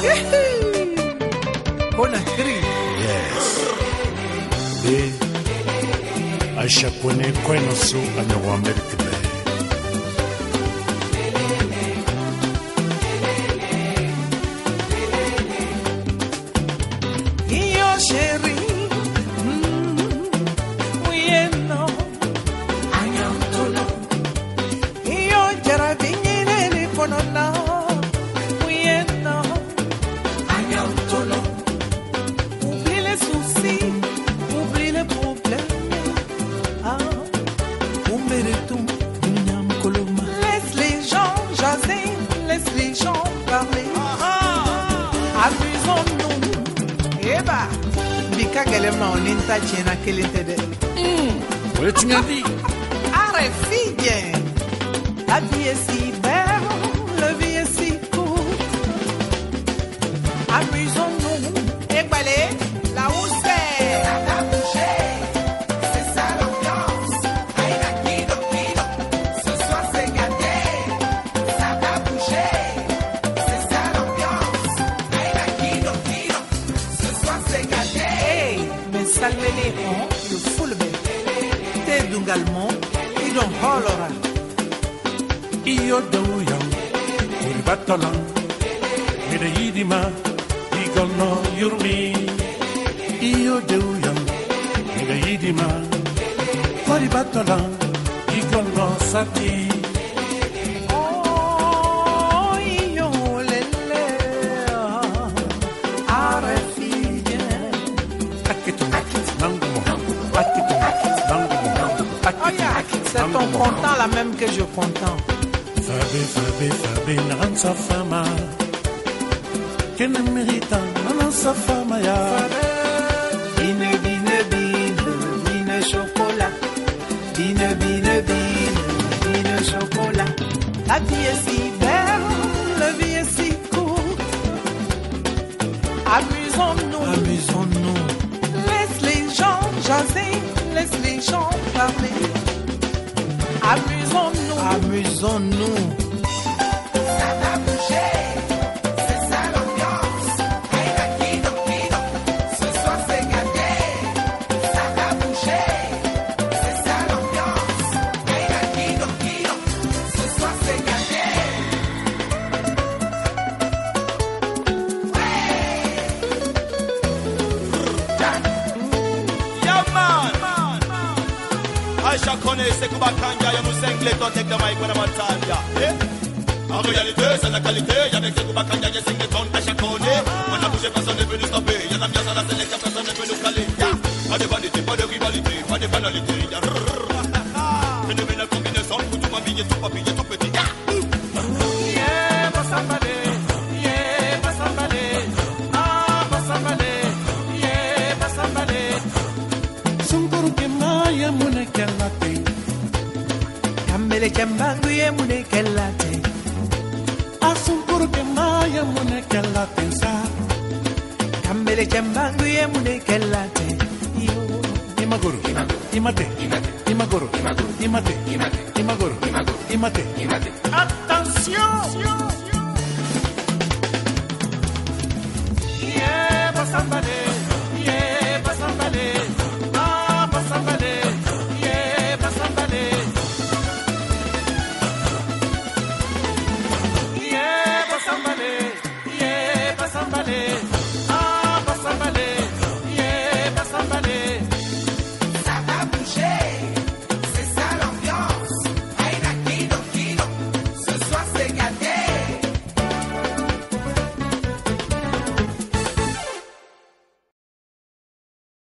Conakry. Yes. De Aisha Kone Kwenosu Anyawa America. Iyo chéri, Wieno, Anyantolo. Iyo jarabingine ni konona, Wieno, Anyantolo. Oublie les soucis, oublie les problèmes. Ah, oublie tout, Nyam Koloma. Laisse les gens jaser, laisse les gens parler. Amusons-nous. Eba, bika gelema oninta chena kelete. What tu m'as dit? Arrête, fille. La vie est si belle, la vie est si courte. Amusons-nous. Éballé, là où c'est. Ça va bouger, c'est ça l'ambiance. Aïda kido kido, ce soir c'est gâté. Ça va bouger, c'est ça l'ambiance. Aïda kido kido, ce soir c'est gâté. Hey, mais salve les ronds, le full bête. T'es dungalmon, ils don't holora. Iyo Douyang, Uribatalan, Mide Yidima, Igono Yurmi. Iyo Douyang, Mide Yidima, Uribatalan, Igono Sati. Oh, io lele, are figlie. Akitum, Nangumo, Akitum, Nangumo, Oh yeah, c'est ton content la même que je content. Fabe, Nansa Fama. Kene merita, Nansa Fama ya. Bine, bine, bine, bine chocolat. Bine, bine, bine, bine chocolat. La vie est si belle, la vie est si courte. Amusons-nous, amusons-nous. Laisse les gens jaser, laisse les gens parler. Amusons-nous, amusons-nous. Ça va bouger, c'est ça l'ambiance. Aïda kido kido, ce soir c'est gâté. Ça va bouger, c'est ça l'ambiance. Aïda kido kido, ce soir c'est gâté. Yeah, man. Aisha Kone Sekubakanja, ya Musengle, don't take the mic when I'm on time, yeah. En réalité, c'est la qualité, avec Sekubakanja, ya Singleton, Aisha Kone. On a bougé, personne n'est venu stopper. Y'a l'ambiance à la sélection, personne n'est venu caler, yeah. Pas de vanité, pas de rivalité, pas de banalité, yeah. Phénoménal combinaison, pour tout m'habiller, tout papiller, tout petit, yeah. Yeah, Bassambale, yeah, Bassambale. Ah, Bassambale, yeah, Bassambale. Sunguru Kemaya Munekelate. Kambele Kembangu ye mune kelate. Asunguru Kemaya Munekelate sa. Kambele Kembangu ye mune kelate. Yo. Imaguru, Imate, Imaguru, Imate, Imaguru, Imate. Attention! Yeah, Bassambale.